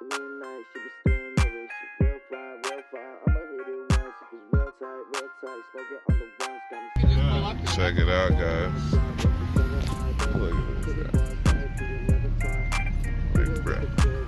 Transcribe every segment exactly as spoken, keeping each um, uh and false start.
midnight. She be staying over. She real fly, real fly. I'ma hit it once if it's real tight, real tight. Smoke it on the ones, got me. Check it out, guys. Look at this guy. Big breath.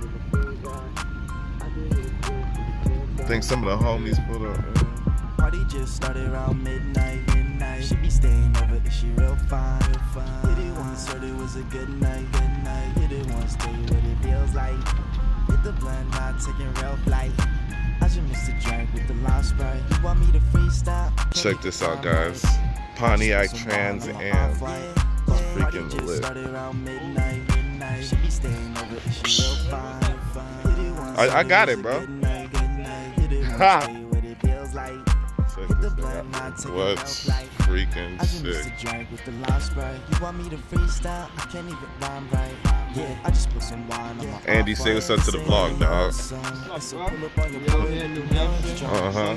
I think some of the homies put up. Party just started around midnight, midnight. She be staying over, is she real fine, real fine. Hit it once, heard it was a good night, good night. Hit it once, tell you what it feels like. Hit the blunt, not taking real flight. I just missed a drink with the lime Sprite. You want me to freestyle? Check this out, guys. Pontiac Trans Am. Freaking lit. I, I got it, bro. Ha! Check this out. What's freaking sick? Andy, say what's up to the vlog, dog. Uh-huh.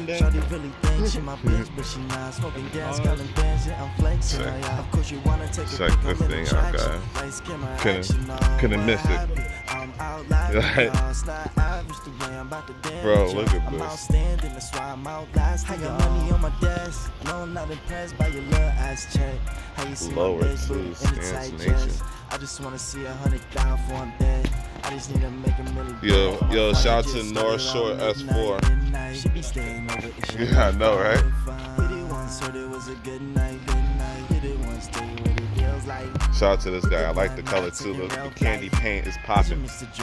Check, check this thing out, guys. Couldn't, couldn't miss it. Right? Bro, look at this. Lower two, Stance Nation. I just want to see a hundred down for one bed. I just need to make a million. Yo, yo, shout out to North Shore S four. Yeah, I know, right? Shout out to this guy. I like the color too. Look, the candy paint is popping.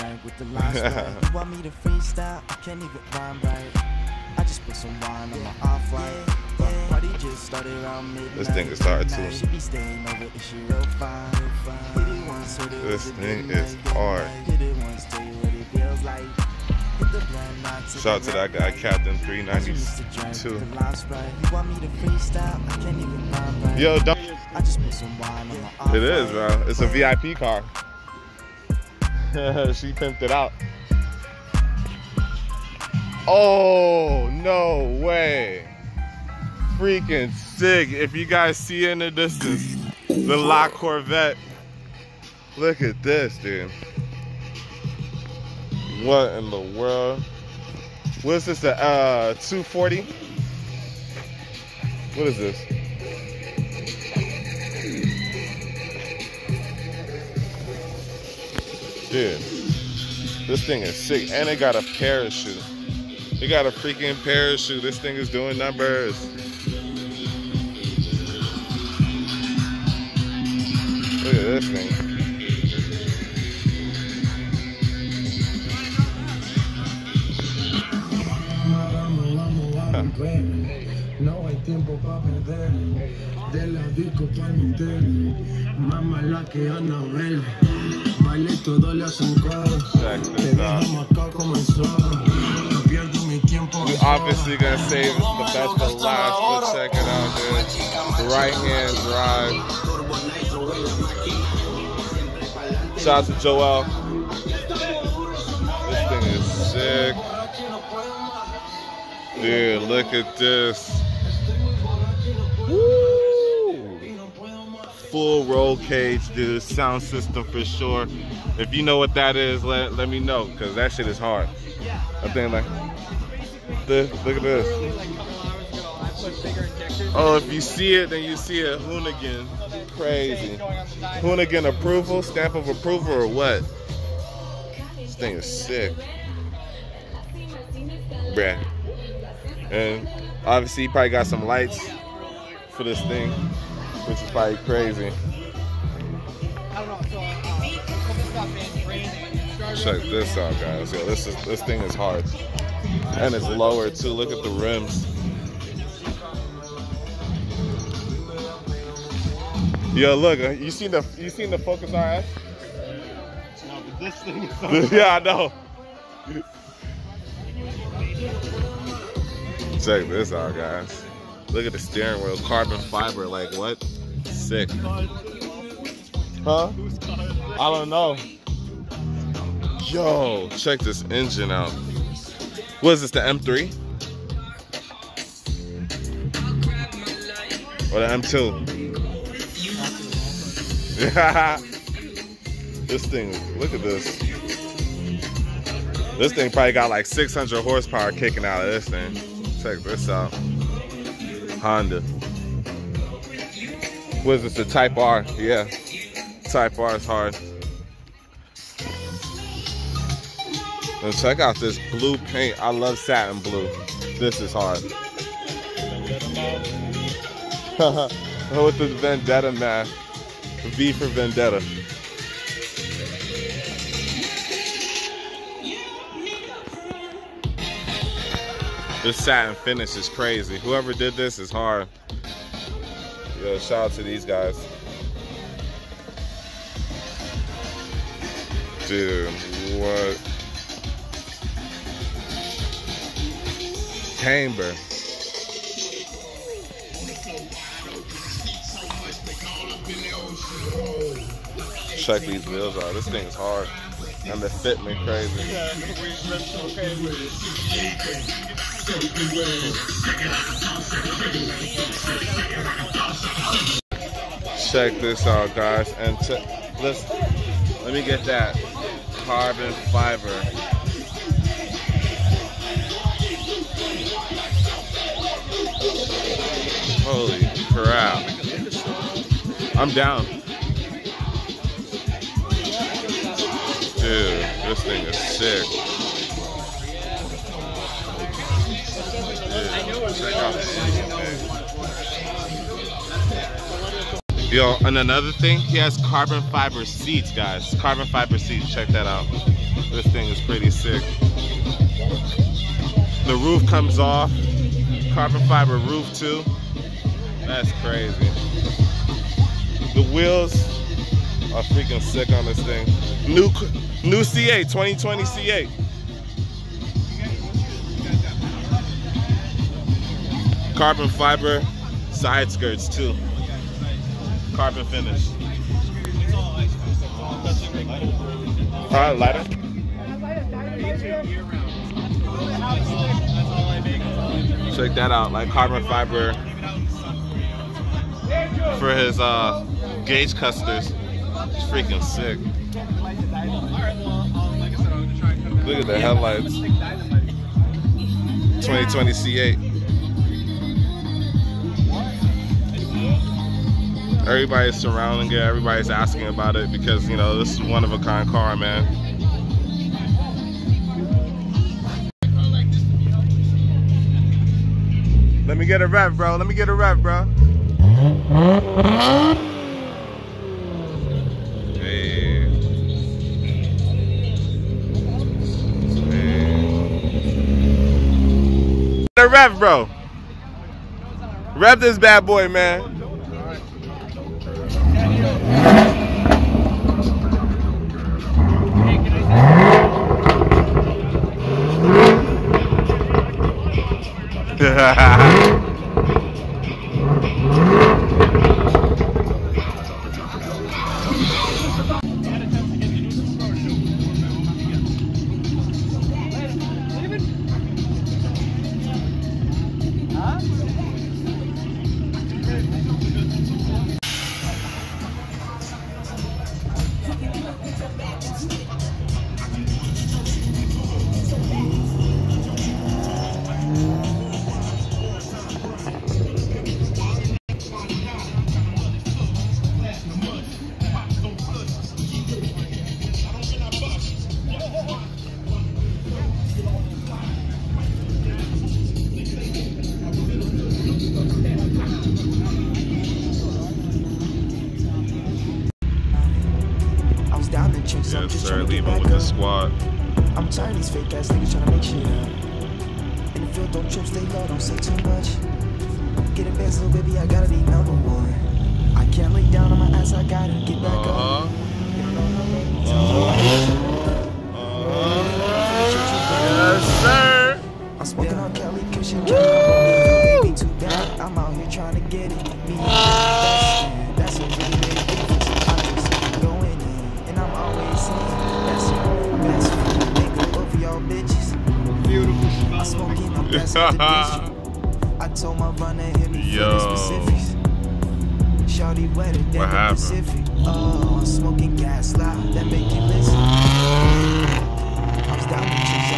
This thing is hard too. This thing is hard. Shout out to that guy, Captain three ninety-two. Yo, don't. It is, bro. It's a V I P car. She pimped it out. Oh, no way. Freaking sick. If you guys see in the distance, the La Corvette. Look at this, dude. What in the world? What is this, a uh, two forty? What is this? Dude, this thing is sick. And it got a parachute. It got a freaking parachute. This thing is doing numbers. Look at this thing. No hay tiempo para perder. De la disco para meter. Mamá la que Anabel. Baile todo le hacen cosas. Te dejamos acá comenzó. No pierdo mi tiempo. We obviously gonna save the best for last, but check it out, dude. The right hand drive. Shout out to Joel. This thing is sick. Dude, look at this. Woo! Full roll cage, dude. Sound system for sure. If you know what that is, let, let me know, because that shit is hard. I think like this. Look at this. Oh, if you see it, then you see it. Hoonigan. Crazy. Hoonigan approval? Stamp of approval or what? This thing is sick. Bruh. And obviously, he probably got some lights for this thing, which is probably crazy. Check this out, guys. Yo, this is this thing is hard, and it's lower too. Look at the rims. Yo, look. You seen the you seen the Focus R S? No, but this thing is so yeah, I know. Check this out, guys. Look at the steering wheel, carbon fiber, like what? Sick. Huh? I don't know. Yo, check this engine out. What is this, the M three? Or the M two? Yeah. This thing, look at this. This thing probably got like six hundred horsepower kicking out of this thing. Check this out. Honda. What is this, the Type R? Yeah. Type R is hard. And check out this blue paint. I love satin blue. This is hard. With the Vendetta mask. V for Vendetta. This satin finish is crazy. Whoever did this is hard. Yo, shout out to these guys. Dude, what? Camber. Check these wheels out. This thing is hard. And the fitment crazy. Check this out, guys. And let's let me get that carbon fiber. Holy crap. I'm down. Dude, this thing is sick. Dude, check out the engine. Yo, and another thing, he has carbon fiber seats, guys. Carbon fiber seats, check that out. This thing is pretty sick. The roof comes off. Carbon fiber roof too. That's crazy. The wheels are freaking sick on this thing. New new C eight, twenty twenty C eight. Carbon fiber side skirts too. Carbon finish. Alright, lighter. Check that out, like carbon fiber for his uh, gauge custers. It's freaking sick. Look at the headlights. twenty twenty C eight. Everybody's surrounding it. Everybody's asking about it because, you know, this is one of a kind car, man. Let me get a rev, bro. Let me get a rev, bro. Hey. Hey. Get a rev, bro. Rev this bad boy, man. Yes, sir, leaving with the squad. I'm tired of these fake ass niggas trying to make shit up. In the field, don't trip, stay low, don't say too much. Get it back, so baby, I gotta be number one. I can't lay down on my ass, I gotta get back uh-huh. up. Uh-huh. Yes, sir. I'm smoking on Kelly, cause she can't baby too bad. I'm out here trying to get it. Me, that's a really big difference. I just going in, and I'm always saying, that's it, that's it. Make up over y'all bitches. Beautiful. I'm smoking, I'm best of the district. I told my runner, hit me for the specifics. Shawty wetter than the Pacific. Oh, I'm smoking gas loud, that make you listen. I was down with you.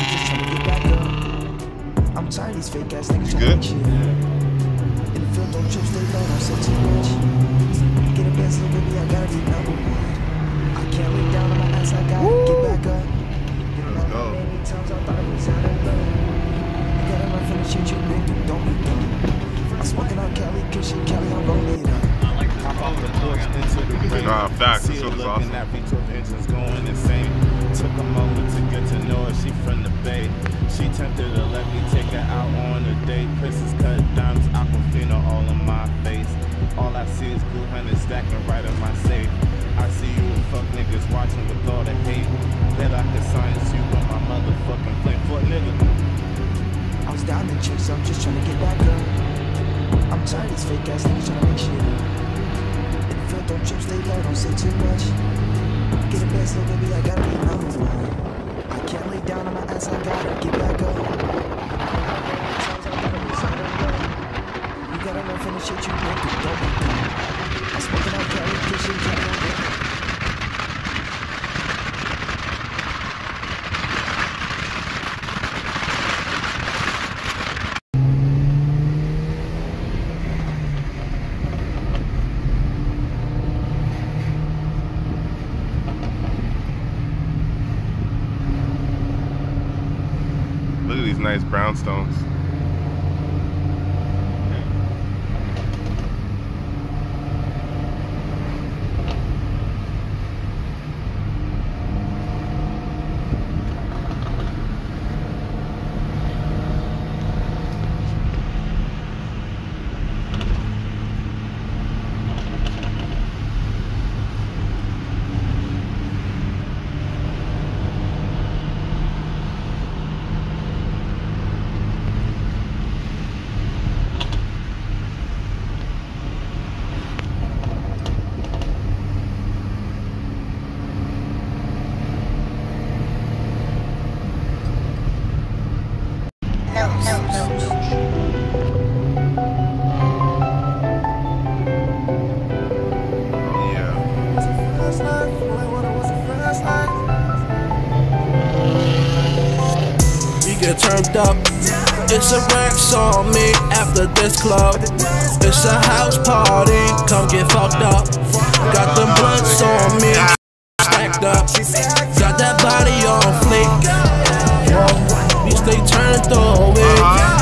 these fake ass niggas You trying good? to shit. In the field, don't trip, stay low, don't say too much. Get a best little baby, I gotta be number one. I can't lay down on my ass, I gotta Woo. Get back up. You don't Let's know go. how many times I thought it was out of love. You gotta learn from the shit you've been through, don't be dumb. I'm smoking on Cali, cause she Cali, I'm rolling it up. Hop off the porch into the rain. Nah, facts. See This her was looking awesome. at me, twelve engines going insane. Took a moment to get to know her, she from the Bay. She tempted to let me take her out on a date. Princess cut diamonds, Aquafina all in my face. All I see is blue hundred stacking right in my safe. I see you fuck niggas watching with all the hate. Bet I could science you with my motherfucking flame for a nigga. I was down in chicks, I'm just trying to get back up. I'm tired of these fake ass niggas trying to make shit up. In the field, don't trip, stay low, don't say too much. Get a best little baby, I gotta be number one. I can't lay down on my ass, I gotta get back up. You gotta learn from the shit you went through, don't be dumb. I'm smoking on Cali, cause she Cali, I'm rolling. Look at these nice brownstones. Get turned up. It's a Rex on me after this club. It's a house party, come get fucked up. Got them blunts on me, stacked up. Got that body on fleek. Whoa, we stay turned away.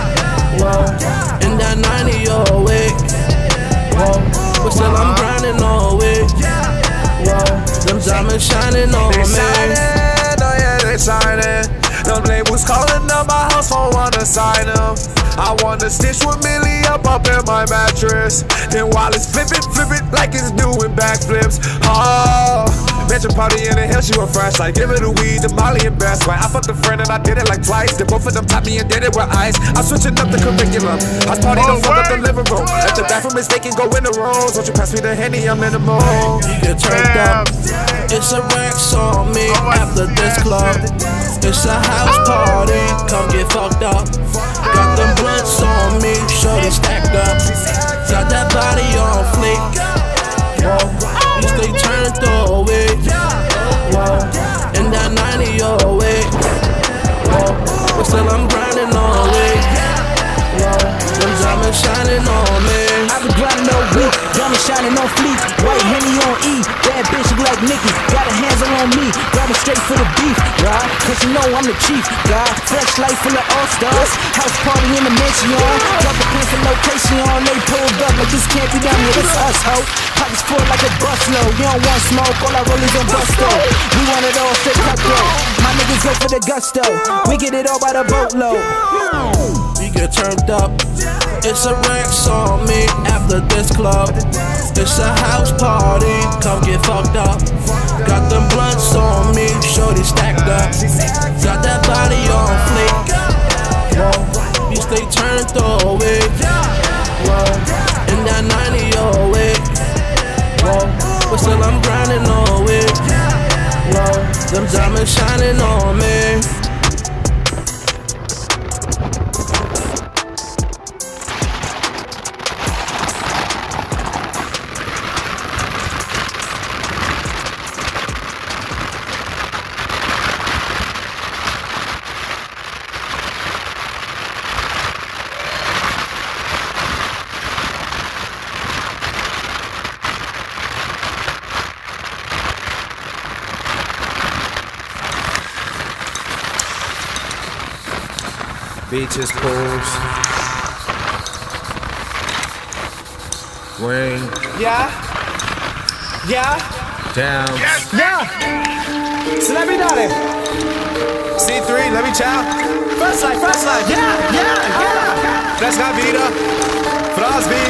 Whoa, in that ninety oh eight. Whoa, but still I'm grinding all week. Whoa, them diamonds shining on me. Oh yeah, they shining. Them labels calling up my house phone, wanna sign them. I wanna stitch with Millie up up in my mattress. Then while it's flipping, flip it like it's doing backflips. Oh, mention party in the hill, she was fresh. Like give it a weed, the Molly and best. Right, I fucked a friend and I did it like twice. Then both of them taught me and did it with ice. I'm switching up the curriculum. House party, don't fuck up the living room. If the bathroom is vacant, go in the rooms. Won't you pass me the Henny, I'm in the mood. You get turned up. It's a Rex on me after this club. It's a house party, come get fucked up. Got them blunts on me, shorty stacked up. Got that body on fleek. Whoa, you stay turned away. Whoa, in that ninety oh eight. Whoa, but still I'm grinding all week. Whoa, them diamonds shining on me. I've been grinding all week, diamonds shining on fleek. White Henny on E, bad bitch look like Nicki. Got her hands on me, grabbing straight for the beef, right? Cause you know I'm the chief, God. Fresh life full of all-stars. House party in the mansion, drop a pin for location, they pulled up like this can't be done, yeah, that's us, ho. Pockets full like a bus load. You don't want smoke, all I roll is on Busto. We want it all straight cutthroat. My niggas go for the gusto. We get it all by the boatload. We get turned up. It's a Rex on me after this club. It's a house party, come get fucked up. Got them blunts on me, shorty stacked up. Got that body on fleek. Whoa, you stay turned away. Whoa, in that ninety oh eight. Whoa, but still I'm grinding all week. Whoa, them diamonds shining on me. Beaches, pools, rain. Yeah. Yeah. Down. Yeah. Celebridades. C three, let me chow. First life, first life. Yeah, yeah, yeah. Fresca vida. Frosby.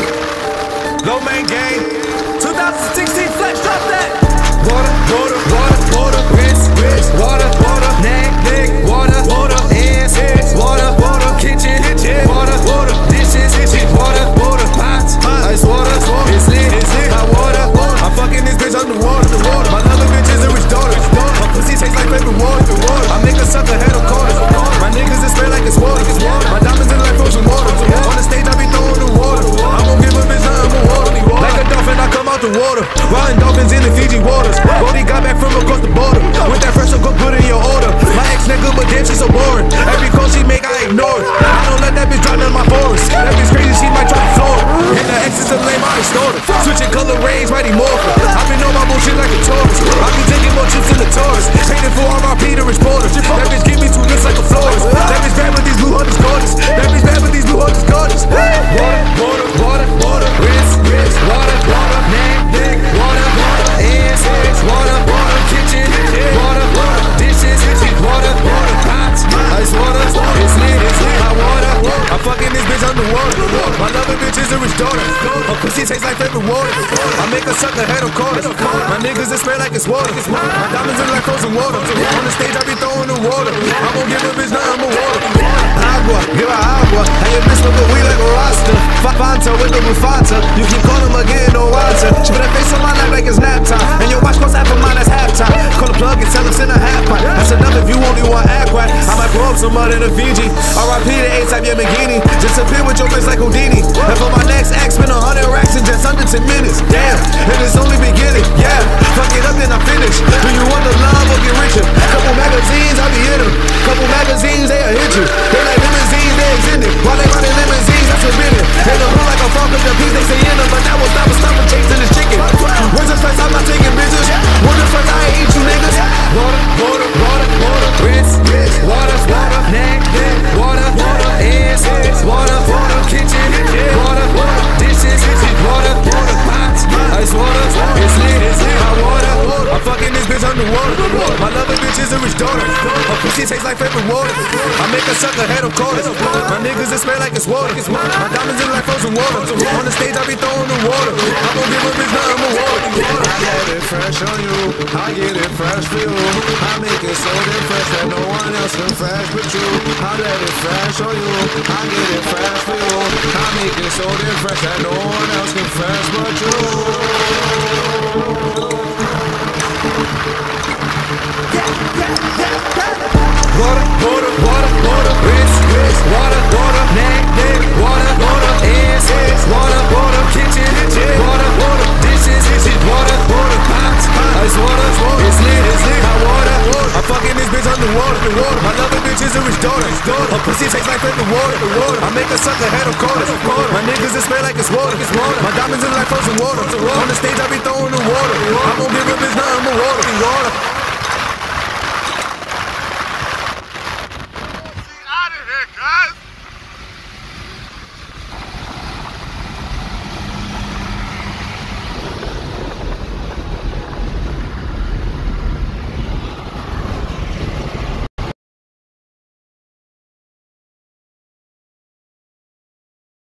Low main gang. twenty sixteen flex, drop that. Water, water, water, water. Rinse, rinse. Water, water. Neck, neck. Water, water. Hands, hands. Water, water. Kitchen, kitchen. Water, water. Dishes, dishes. Water, water. Pots, pots. Ice water, it's lit, it's lit. Hot water, water. I'm fucking this bitch underwater, the water. My other bitch is a rich daughter. My pussy tastes like favorite water, the water. I make a sucker head of quarters. My niggas is spray like it's water. My diamonds in like frozen water. On the stage I be throwing the water. I'm gon' give a bitch nothing but water. Like a dolphin, I come out the water. Riding dolphins in the Fiji waters. Bodie got back from across the border. With that fresh, go put in your order. My ex nigga, but damn, she so boring. Every call she make, I ignore it. I don't let that bitch drop in my forest. That bitch crazy, she might try to floor it. And the ex is a lame, I extort it. Switching color range, mighty morphin. I been on my bullshit like a Taurus. I be taking more trips in the Taurus. Painted for R I P to rich borders. That bitch give me two lips like a florist. That bitch bad with these blue hunters gorgeous. That bitch bad with these blue hunters gorgeous. Water, water, water, water. Rinse, rinse. Water, water. Neck, neck. Water, water. Hands, hands. Water, water. Kitchen, water, water. Dishes, water, water. Pots, ice water. It's lit, it's lit. Hot water. I'm fucking this bitch underwater. My loving bitch is a rich daughter. Her pussy tastes like favorite water. I make her suck her head of quarters. My niggas is spray like it's water. My diamonds in like frozen water. On the stage I be throwing the water. I'm gon' give a bitch nothing but water. Agua, give her agua. And your bitch smoke a weed like a roster. Fanta with the Bufanta. You keep calling her getting no answer. She put her face on my lap like it's nap time. And your watch costs half of mine, that's halftime. Call the plug and tell him send a half pint. That's enough if you only want act right. I might blow up some mud in a Fiji. R I P to A-type, yeah, McGeenie. Disappear with your bitch like Houdini. And for my next act, spend a hundred racks in just under ten minutes. Damn, and it's only beginning. Yeah, fuck it up then I finish. Do you want the love or get richer? Couple magazines, I be in them. Couple magazines, they'll hit you. They like limousines, they extended. While they running limousines, that's forbidden. They look like a frog with the piece, they say in them. But that will stop us, stop them chasing this chicken. When's the first time I'm taking bitches? When's the first time I eat you niggas? Water, water, water, water. Rinse, rinse. Water, water. Neck, neck. Water, water. Hands, hands. Water, water. Kitchen, water, water. Dishes, water, water. Pots, ice water. It's lit, it's lit. Hot water. I'm fucking this bitch underwater. My loving bitch is a rich daughter. Her pussy tastes like favorite water. I make her suck her head of quarters. My niggas is spray like it's water. My diamonds in like frozen water. On the stage I be throwing the water. I'm gon' give a bitch nothing but water. I get it fresh on you. I get it fresh for you. I make it so damn fresh that no one else can fresh but you. I let it fresh on you. I get it fresh for you. I make it so damn fresh that no one else can fresh but you. Water, water, water, water, rinse, rinse, water, water, neck, neck, water, water, hands, hands, water, water, kitchen, water, water, dishes, water, water, pots, ice water, it's lit, it's lit, hot water. I'm fucking this bitch underwater, the water. My loving bitch is a rich daughter. Her pussy tastes like favorite water, the water. I make her suck her head of quarters. My niggas is spray like it's water, it's water. My diamonds in like frozen water. On the stage I be throwing the water. I'm gon' give a bitch nothing but water, water.